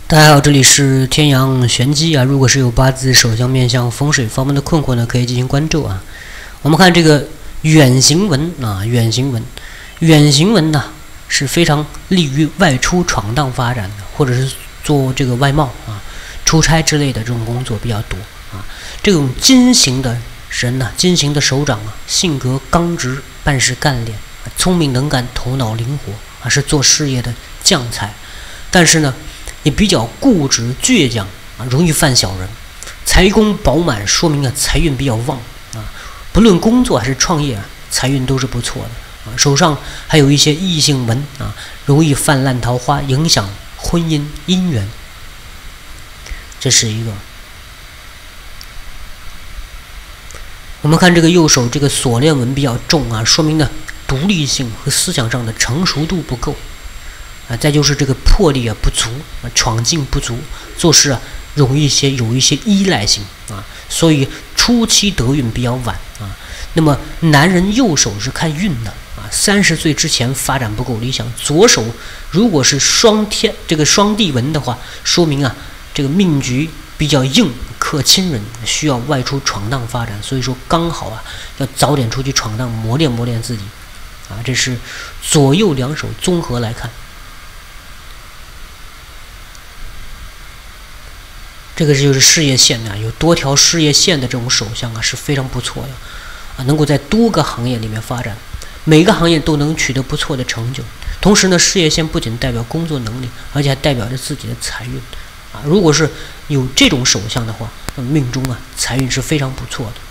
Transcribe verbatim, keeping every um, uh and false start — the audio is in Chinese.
大家好，这里是天阳玄机啊。如果是有八字、手相、面相、风水方面的困惑呢，可以进行关注啊。我们看这个远行文啊，远行文，远行文呢是非常利于外出闯荡发展的，或者是做这个外贸啊、出差之类的这种工作比较多啊。这种金型的人呢，金型的首长啊，性格刚直，办事干练，聪明能干，头脑灵活啊，是做事业的将才。但是呢，也比较固执倔强啊，容易犯小人，财宫饱满，说明啊财运比较旺啊。不论工作还是创业啊，财运都是不错的啊。手上还有一些异性纹啊，容易泛滥桃花，影响婚姻姻缘。这是一个。我们看这个右手这个锁链纹比较重啊，说明呢独立性和思想上的成熟度不够。啊，再就是这个魄力啊不足啊，闯劲不足，做事啊容易一些有一些依赖性啊，所以初期得运比较晚啊。那么男人右手是看运的啊，三十岁之前发展不够理想。左手如果是双天这个双地纹的话，说明啊这个命局比较硬，克亲人，需要外出闯荡发展。所以说刚好啊要早点出去闯荡，磨练磨练自己啊。这是左右两手综合来看。这个就是事业线啊，有多条事业线的这种手相啊是非常不错的啊，能够在多个行业里面发展，每个行业都能取得不错的成就。同时呢，事业线不仅代表工作能力，而且还代表着自己的财运啊。如果是有这种手相的话，那么命中啊财运是非常不错的。